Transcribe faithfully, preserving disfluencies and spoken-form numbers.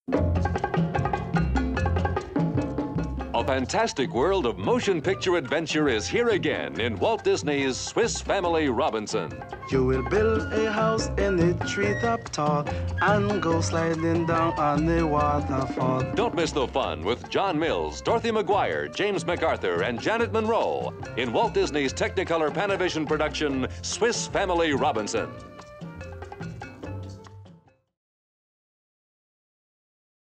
A fantastic world of motion picture adventure is here again in Walt Disney's Swiss Family Robinson. You will build a house in a treetop tall and go sliding down on a waterfall. Don't miss the fun with John Mills, Dorothy McGuire, James MacArthur, and Janet Monroe in Walt Disney's Technicolor Panavision production, Swiss Family Robinson.